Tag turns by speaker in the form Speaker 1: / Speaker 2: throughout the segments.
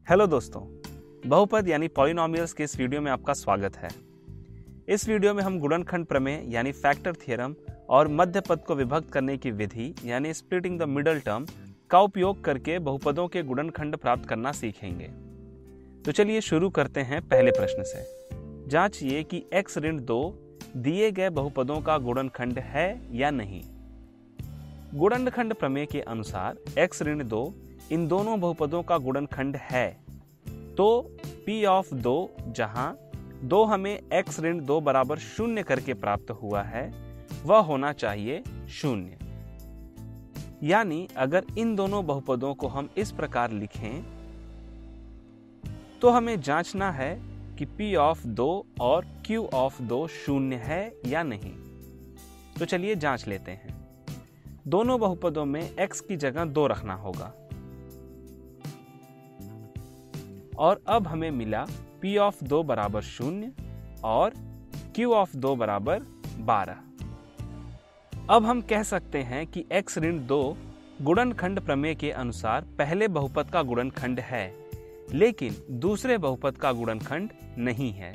Speaker 1: Hello दोस्तों, बहुपद यानी पॉलिनोमियल्स के इस वीडियो में आपका स्वागत है। इस वीडियो में हम गुणनखंड प्रमेय यानी फैक्टर थ्योरम और मध्य पद को विभक्त करने की विधि यानी स्प्लिटिंग द मिडल टर्म का उपयोग करके बहुपदों के गुणनखंड प्राप्त करना सीखेंगे। तो चलिए शुरू करते हैं पहले प्रश्न से। जांचिए कि x ऋण 2 दिए गए बहुपदों का गुणनखंड है या नहीं। गुणनखंड प्रमेय के अनुसार x ऋण 2 इन दोनों बहुपदों का गुणनखंड है, तो p ऑफ 2 जहां 2 हमें x ऋण 2 बराबर 0 करके प्राप्त हुआ है वह होना चाहिए 0। यानी अगर इन दोनों बहुपदों को हम इस प्रकार लिखें तो हमें जांचना है कि p ऑफ 2 और q ऑफ 2 0 है या नहीं। तो चलिए जांच लेते हैं। दोनों बहुपदों में x की जगह 2 रखना होगा और अब हमें मिला p ऑफ 2 बराबर 0 और q ऑफ 2 बराबर 12। अब हम कह सकते हैं कि x ऋण 2 गुणनखंड प्रमेय के अनुसार पहले बहुपद का गुणनखंड है, लेकिन दूसरे बहुपद का गुणनखंड नहीं है।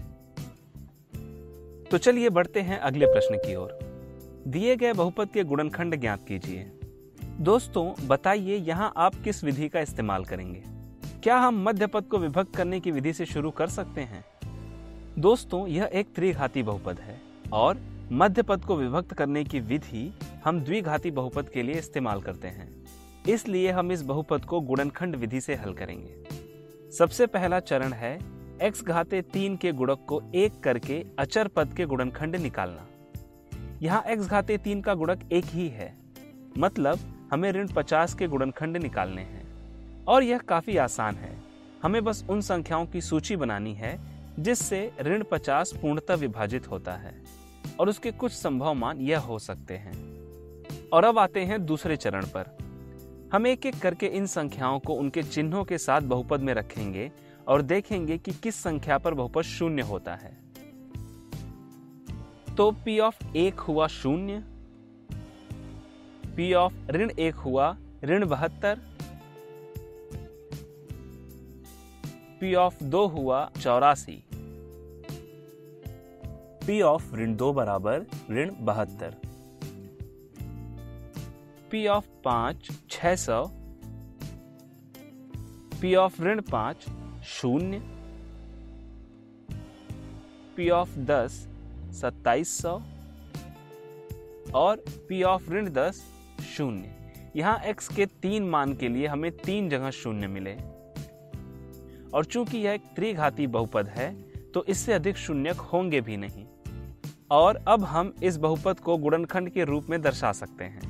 Speaker 1: तो चलिए बढ़ते हैं अगले प्रश्न की ओर। दिए गए बहुपद के गुणनखंड ज्ञात कीजिए। दोस्तों बताइए यहाँ आप किस विधि का इस्तेमाल करेंगे। क्या हम मध्य पद को विभक्त करने की विधि से शुरू कर सकते हैं? दोस्तों यह एक त्रिघाती बहुपद है और मध्य पद को विभक्त करने की विधि हम द्विघाती बहुपद के लिए इस्तेमाल करते हैं, इसलिए हम इस बहुपद को गुणनखंड विधि से हल करेंगे। सबसे पहला चरण है x घाते 3 के गुणक को 1 करके अचर पद के गुणनखंड निकालना। यहाँ x घाते 3 का गुणक 1 ही है, मतलब हमें ऋण 50 के गुणनखंड निकालने हैं और यह काफी आसान है। हमें बस उन संख्याओं की सूची बनानी है जिससे ऋण 50 पूर्णतः विभाजित होता है और उसके कुछ संभव मान यह हो सकते हैं। और अब आते हैं दूसरे चरण पर। हम एक एक करके इन संख्याओं को उनके चिन्हों के साथ बहुपद में रखेंगे और देखेंगे कि किस संख्या पर बहुपद 0 होता है। तो p ऑफ 1 हुआ 0, p ऑफ ऋण 1 हुआ ऋण 72, p ऑफ 2 हुआ 84, p ऑफ ऋण 2 बराबर ऋण 72, p ऑफ 5 600, p ऑफ ऋण 5 0, p ऑफ 10 2700 और p ऑफ ऋण 10 0। यहाँ x के 3 मान के लिए हमें 3 जगह 0 मिले और चूंकि यह एक त्रिघाती बहुपद है तो इससे अधिक शून्यक होंगे भी नहीं। और अब हम इस बहुपद को गुणनखंड के रूप में दर्शा सकते हैं।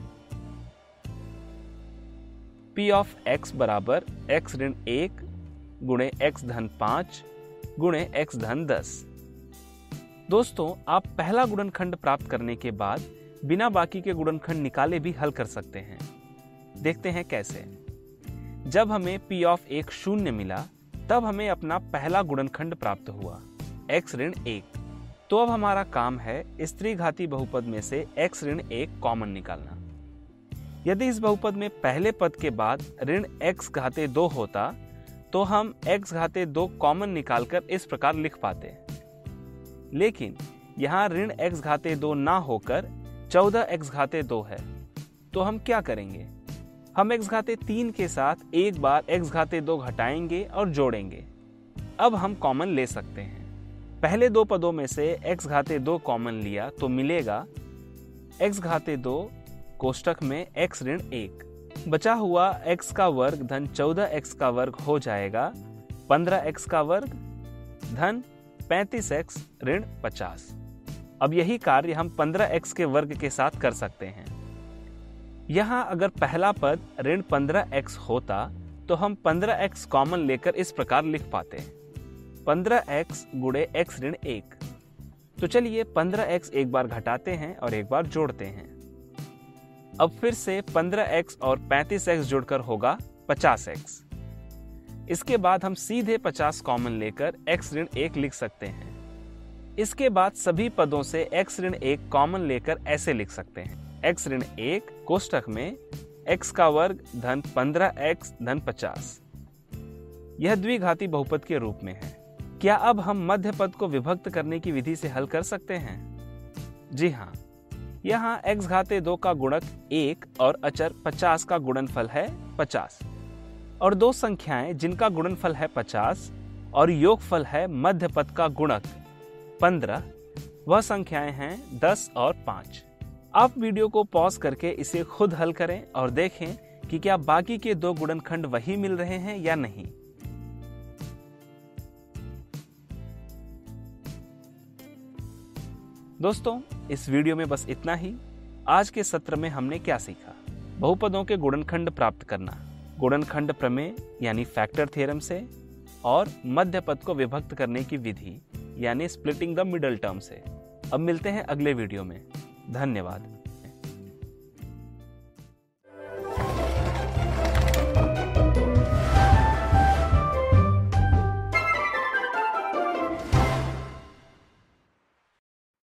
Speaker 1: p ऑफ x बराबर x ऋण 1 गुणे x धन 5 गुणे x धन 10। दोस्तों आप पहला गुणनखंड प्राप्त करने के बाद बिना बाकी के गुणनखंड निकाले भी हल कर सकते हैं। देखते हैं कैसे। जब हमें p ऑफ 1 0 मिला तब हमें अपना पहला गुणनखंड प्राप्त हुआ x ऋण 1। तो अब हमारा काम है इस त्रिघाती बहुपद में से x ऋण 1 कॉमन निकालना। यदि इस बहुपद में पहले पद के बाद ऋण x घाते 2 होता तो हम x घाते 2 कॉमन निकालकर इस प्रकार लिख पाते, लेकिन यहाँ ऋण x घाते 2 ना होकर 14x घाते 2 है। तो हम क्या करेंगे? हम x घाते 3 के साथ एक बार x घाते 2 घटाएंगे और जोड़ेंगे। अब हम कॉमन ले सकते हैं। पहले दो पदों में से x घाते 2 कॉमन लिया तो मिलेगा x घाते 2 कोष्ठक में x ऋण 1। बचा हुआ x का वर्ग धन 14x का वर्ग हो जाएगा 15x का वर्ग धन 35x ऋण 50। अब यही कार्य हम 15x के वर्ग के साथ कर सकते हैं। यहाँ अगर पहला पद ऋण 15x होता तो हम 15x कॉमन लेकर इस प्रकार लिख पाते, 15x गुणे x ऋण 1। तो चलिए 15x एक बार घटाते हैं और एक बार जोड़ते हैं। अब फिर से 15x और 35x जोड़कर होगा 50x। इसके बाद हम सीधे 50 कॉमन लेकर x ऋण 1 लिख सकते हैं। इसके बाद सभी पदों से x ऋण 1 कॉमन लेकर ऐसे लिख सकते हैं, x ऋण 1 कोष्ठक में x का वर्ग धन 15x धन 50। यह द्विघाती बहुपद के रूप में है। क्या अब हम मध्य पद को विभक्त करने की विधि से हल कर सकते हैं? जी हाँ, यहाँ x घाते 2 का गुणक 1 और अचर 50 का गुणनफल है 50 और दो संख्याएं जिनका गुणनफल है 50 और योगफल है मध्य पद का गुणक 15, वह संख्याएं हैं 10 और 5। आप वीडियो को पॉज करके इसे खुद हल करें और देखें कि क्या बाकी के दो गुणनखंड वही मिल रहे हैं या नहीं। दोस्तों, इस वीडियो में बस इतना ही। आज के सत्र में हमने क्या सीखा? बहुपदों के गुणनखंड प्राप्त करना, गुणनखंड प्रमेय यानी फैक्टर थ्योरम से, और मध्य पद को विभक्त करने की विधि यानी स्प्लिटिंग द मिडल टर्म से। अब मिलते हैं अगले वीडियो में। धन्यवाद।